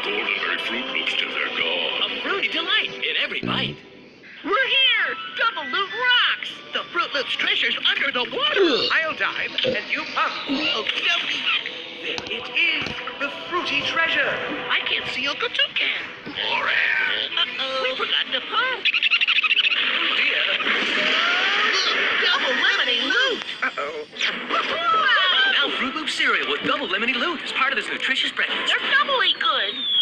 Goldenberry Fruit Loops till they're gone. A fruity delight in every bite. We're here! Double Loot rocks! The Fruit Loops treasure's under the water! I'll dive, and you pump. Okie dokie. There it is, the fruity treasure. I can't see Uncle Toucan. More air. Uh-oh. We forgot to pump. Oh, dear. Double lemony loot! Uh-oh. Now Fruit Loop cereal with double lemony loot is part of this nutritious breakfast. They're doubly good.